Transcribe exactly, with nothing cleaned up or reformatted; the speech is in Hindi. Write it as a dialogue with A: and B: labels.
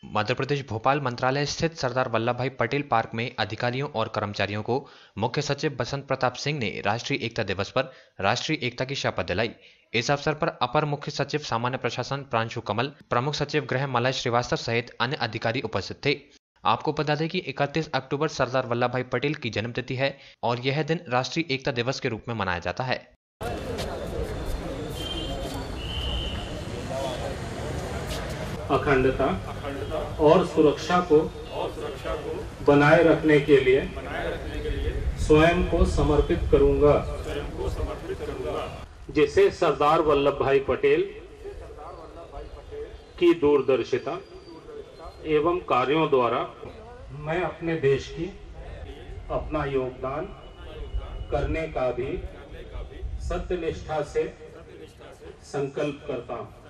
A: मध्य प्रदेश भोपाल मंत्रालय स्थित सरदार वल्लभ भाई पटेल पार्क में अधिकारियों और कर्मचारियों को मुख्य सचिव बसंत प्रताप सिंह ने राष्ट्रीय एकता दिवस पर राष्ट्रीय एकता की शपथ दिलाई। इस अवसर पर अपर मुख्य सचिव सामान्य प्रशासन प्रांशु कमल, प्रमुख सचिव गृह मलय श्रीवास्तव सहित अन्य अधिकारी उपस्थित थे। आपको बता दें कि इकतीस अक्टूबर सरदार वल्लभ भाई पटेल की जन्मतिथि है और यह दिन राष्ट्रीय एकता दिवस के रूप में मनाया जाता है।
B: अखंडता और सुरक्षा को बनाए रखने के लिए स्वयं को समर्पित करूंगा, जिसे सरदार वल्लभ भाई पटेल की दूरदर्शिता एवं कार्यों द्वारा मैं अपने देश की अपना योगदान करने का भी सत्यनिष्ठा से संकल्प करता हूं।